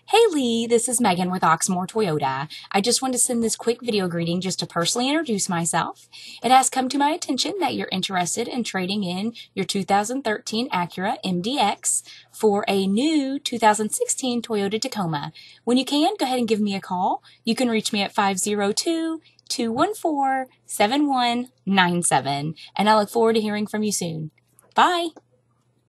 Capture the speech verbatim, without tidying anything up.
Hey Lee, this is Megan with Oxmoor Toyota. I just wanted to send this quick video greeting just to personally introduce myself. It has come to my attention that you're interested in trading in your two thousand thirteen Acura M D X for a new two thousand sixteen Toyota Tacoma. When you can, go ahead and give me a call. You can reach me at five oh two, two one four, seven one nine seven, and I look forward to hearing from you soon. Bye!